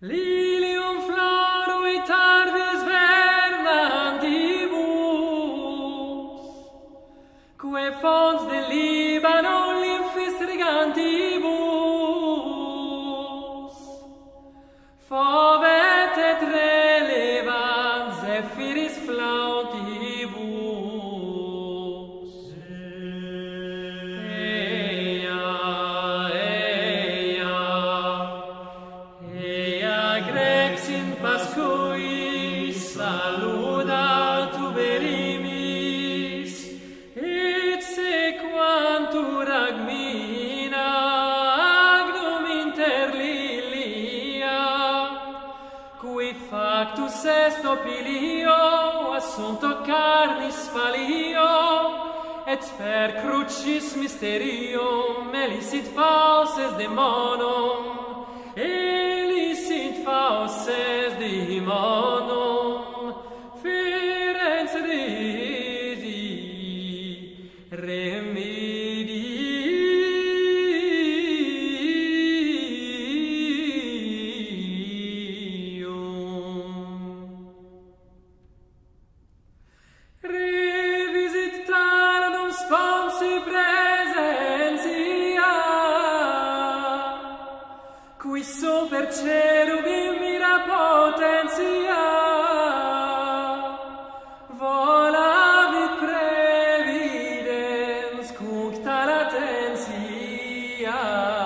Lilium florui tarvis vernantibus, quae fons de Libano lymphis regantibus, fovet et relevant zephyris flautibus. Grex in Pascuis saluda tuberimis, et sequantur agmina agnum inter lilia, cui factus est opilio, assumpto carnis palio, et per crucis mysterium melicit fauces demonum, fauces demonum, Firenze Dei remedium. Revisitandum sponsi presentia, qui super cherubim mira potentia, volavit previdens cuncta latentia.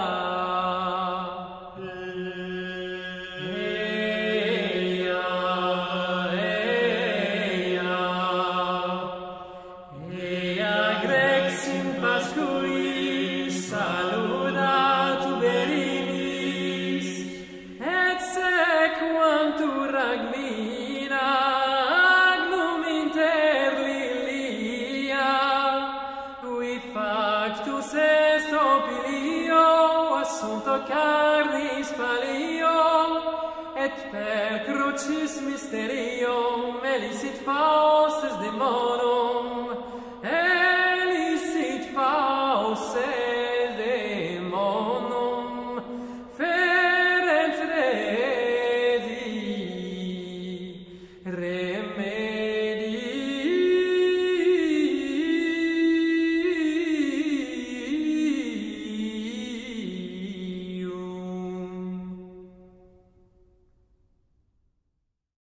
Ea Grex in Pascuis saluda tuberimis, et sequantur agmina agnum inter lilia, cui factus est opilio, assumpto carnis palio, et per crucis mysterium melicit fauces demonum,